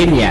lainnya.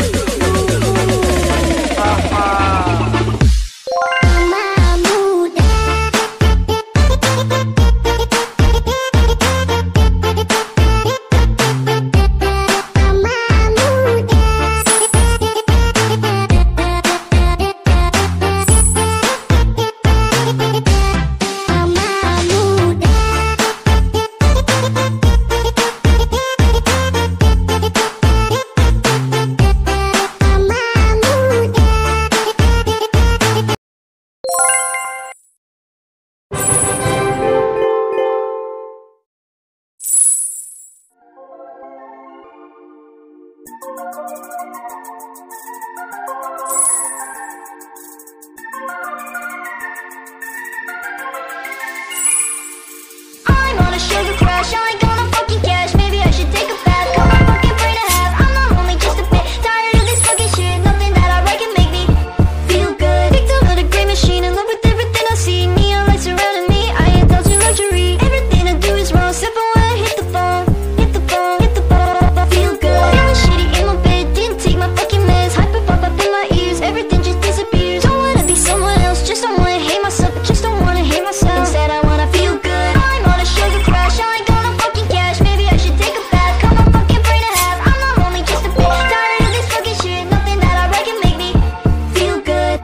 I'm on a sugar crash, I ain't gonna fucking cash. Maybe I should take a bath, cut my fucking brain in half. I'm not only just a bit tired of this fucking shit. Nothing that I write can make me feel good. Victim of the great machine, in love with everything I see. Neon lights surrounding me, I indulge in luxury. Everything I do is wrong, except for when I hit the phone. Hit the phone, hit the phone. Feel good, feeling shitty in my bed. Didn't take my fucking meds, hyper pop up in my ears. Everything just disappears. Don't wanna be someone else, just don't wanna hate myself. Just don't wanna hate myself. Instead I wanna feel good. I'm on a sugar crash, I ain't gonna fucking cash. Maybe I should take a bath, cut my fucking brain in half. I'm not only just a bit tired of this fucking shit. Nothing that I write can make me feel good.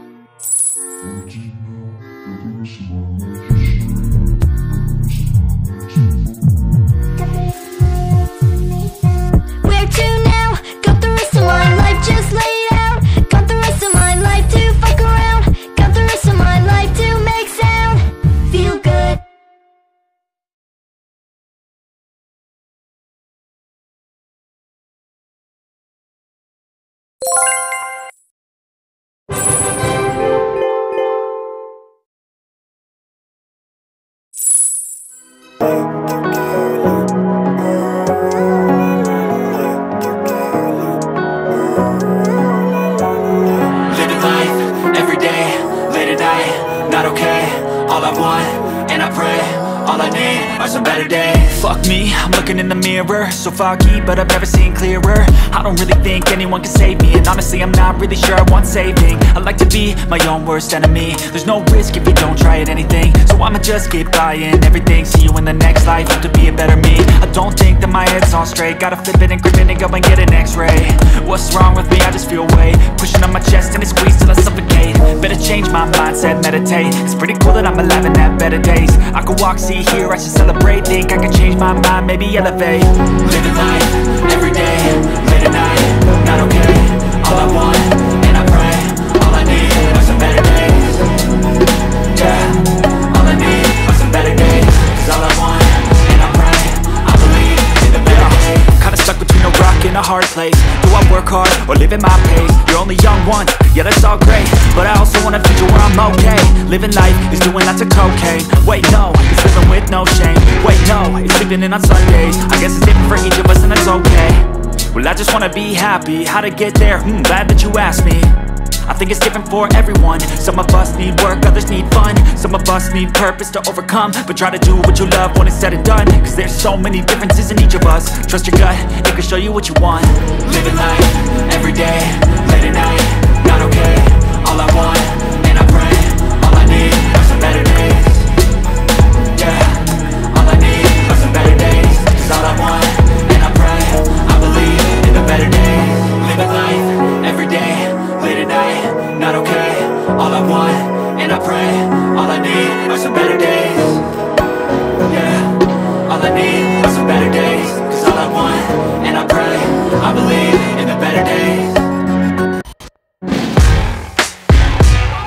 Where to now? Got the rest of my life just laid out. Got the rest of my life to fuck around. Got the rest of my life to make sound. Feel good. Living life, every day, late at night, not okay. All I want, and I pray, all I need are some better days. Fuck me, I'm looking in the mirror, so foggy, but I've never seen clearer. I don't really think anyone can save me, and honestly I'm not really sure I want saving. I like to be my own worst enemy. There's no risk if you don't try at anything, so I'ma just keep buying everything. See you in the next life, have to be a better me. I don't think that my head's on straight, gotta flip it and grip it and go and get an x-ray. What's wrong with me? I just feel weight pushing on my chest and it squeezes till I suffocate. Better change my mindset, meditate. It's pretty cool that I'm alive and have better days. I could walk, see, hear, I should celebrate. Think I can change my mind, maybe elevate. Living life, every day, late at night, not okay. All I want, and I pray, all I need are some better days. Yeah, all I need are some better days. Cause all I want, and I pray, I believe in the better days. Kinda stuck between a rock and a hard place. Do I work hard, or live at my pace? You're only young once, yeah that's all great, but I also want a future where I'm okay. Living life is doing lots of cocaine. Wait no, it's living with no shame. Wait no, it's sleeping in on Sundays. I guess it's different for each of us and that's okay. Well I just wanna be happy. How to get there? Glad that you asked me. I think it's different for everyone. Some of us need work, others need fun. Some of us need purpose to overcome. But try to do what you love when it's said and done. Cause there's so many differences in each of us. Trust your gut, it can show you what you want. Living life, every day, late at night, not okay. All I want, and I pray, all I need are some better days. Yeah, all I need are some better days. Cause all I want, and I pray, I believe in the better days. Living life, every day, late at night, not okay. All I want, and I pray, all I need are some better days. Yeah, all I need are some better days. Cause all I want, and I pray, I believe in the better days.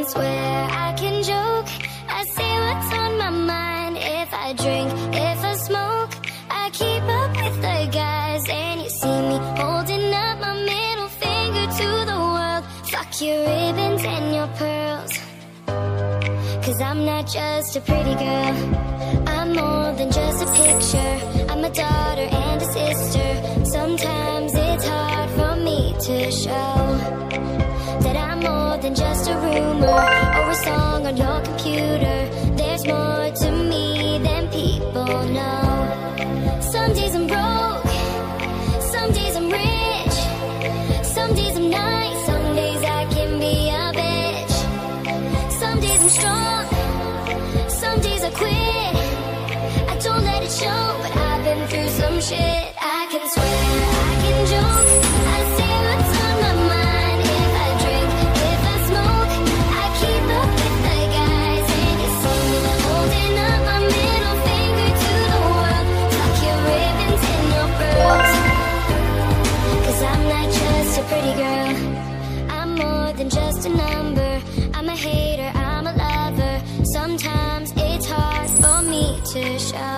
swear, I can joke. I say what's on my mind. If I drink, if I smoke, I keep up with the guys. And you see me holding up my middle finger to the world. Fuck your ribbons and your pearls, 'cause I'm not just a pretty girl. I'm more than just a picture. I'm a daughter and a sister. Sometimes it's hard for me to show that I'm more than just a rumor or a song on your computer. There's more to me than people know. Some days I'm broke, some days I'm rich, some days I'm nice, some days I can be a bitch. Some days I'm strong, some days I quit. I don't let it show, but I've been through some shit. I can swear, I can joke, I say what's on my mind. If I drink, if I smoke, I keep up with the guys. And you see me holding up my middle finger to the world. Fuck your ribbons and your pearls, 'cause I'm not just a pretty girl. I'm more than just a number. I'm a hater, I'm a lover. Sometimes it's hard for me to show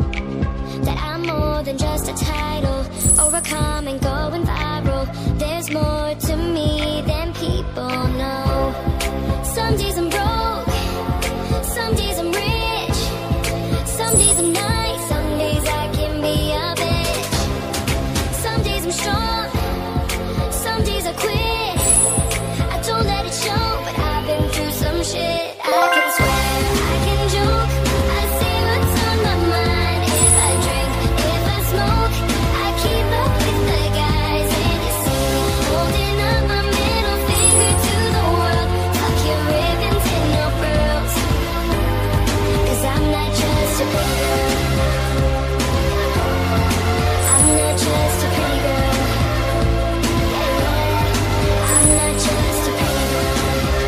that I'm more than just a title or a comment going viral. There's more to me than people know. Some days I'm broke, some days I'm rich, some days I'm nice, some days I can be a bitch. Some days I'm strong, some days I quit. I don't let it show, but I've been through some shit. I can swear, I can joke, I say what's on my mind. If I drink, if I smoke, I keep up with the guys. And you see me holding up my middle finger to the world. Fuck your ribbons and your pearls, 'cause I'm not just a pretty girl. I'm not just a pretty girl. I'm not just a pretty girl.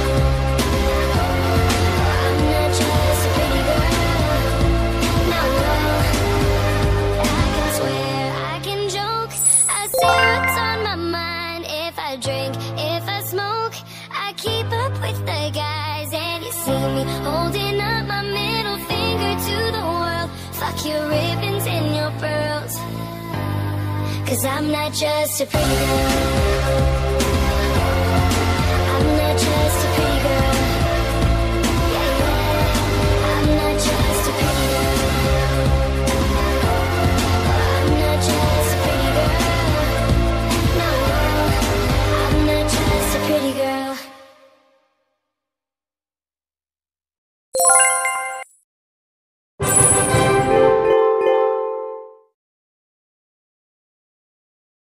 I'm not just a pretty girl. No, no. I can swear, I can joke, I say what's on my mind. If I drink, if I smoke, I keep up with the guys. And you see me holding up my middle finger to the world. Fuck your ribbons and your pearls, 'cause I'm not just a pretty girl.